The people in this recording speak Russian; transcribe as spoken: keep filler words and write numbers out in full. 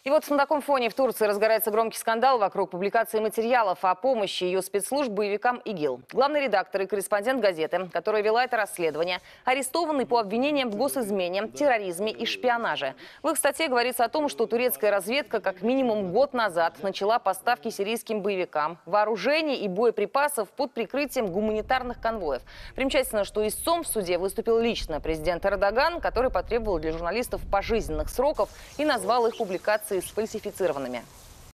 И вот на таком фоне в Турции разгорается громкий скандал вокруг публикации материалов о помощи ее спецслужб боевикам ИГИЛ. Главный редактор и корреспондент газеты, которая вела это расследование, арестованы по обвинениям в госизмене, терроризме и шпионаже. В их статье говорится о том, что турецкая разведка как минимум год назад начала поставки сирийским боевикам вооружений и боеприпасов под прикрытием гуманитарных конвоев. Примечательно, что истцом в суде выступил лично президент Эрдоган, который потребовал для журналистов пожизненных сроков и назвал их публикации сфальсифицированными.